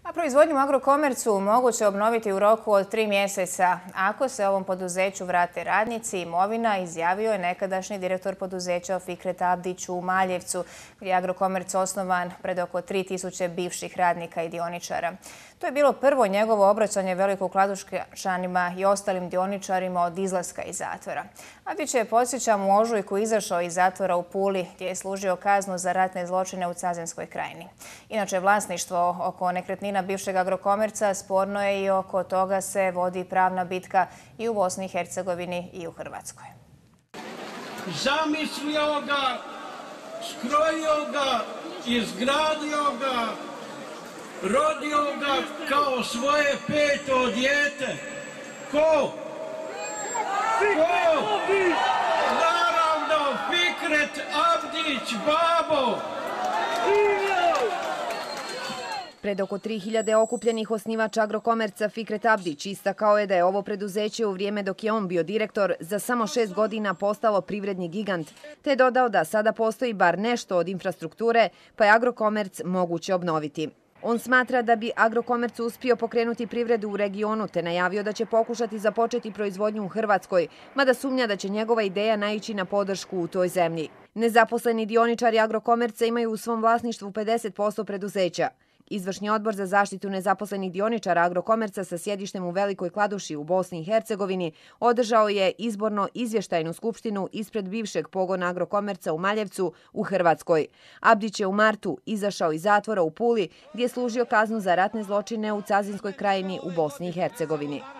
A proizvodnju u Agrokomercu moguće obnoviti u roku od 3 mjeseca. Ako se ovom poduzeću vrate radnici i imovina, izjavio je nekadašnji direktor poduzeća Fikret Abdić u Maljevcu, gdje je Agrokomerc osnovan pred oko 3000 bivših radnika i dioničara. To je bilo prvo njegovo obraćanje velikokladuščanima i ostalim dioničarima od izlaska iz zatvora. Abdić je, podsjećam, u ožujku izašao iz zatvora u Puli, gdje je služio kaznu za ratne zločine u Cazinskoj krajini. Inače, vlasništvo oko nekretnina bivšeg Agrokomerca sporno je i oko toga se vodi pravna bitka i u Bosni i Hercegovini i u Hrvatskoj. Zamislio ga, skrojio ga, izgradio ga, rodio ga kao svoje 5. dijete. Ko? Naravno, Fikret Abdić, babo! Pred oko 3000 okupljenih osnivač Agrokomerca Fikret Abdić istakao je da je ovo preduzeće u vrijeme dok je on bio direktor za samo 6 godina postalo privredni gigant, te je dodao da sada postoji bar nešto od infrastrukture, pa je Agrokomerc moguće obnoviti. On smatra da bi Agrokomerc uspio pokrenuti privredu u regionu, te najavio da će pokušati započeti proizvodnju u Hrvatskoj, mada sumnja da će njegova ideja naići na podršku u toj zemlji. Nezaposleni dioničari Agrokomerca imaju u svom vlasništvu 50% preduzeća. Izvršni odbor za zaštitu nezaposlenih dioničara Agrokomerca sa sjedištem u Velikoj Kladuši u Bosni i Hercegovini održao je izborno-izvještajnu skupštinu ispred bivšeg pogona Agrokomerca u Maljevcu u Hrvatskoj. Abdić je u martu izašao iz zatvora u Puli, gdje je služio kaznu za ratne zločine u Cazinskoj krajini u Bosni i Hercegovini.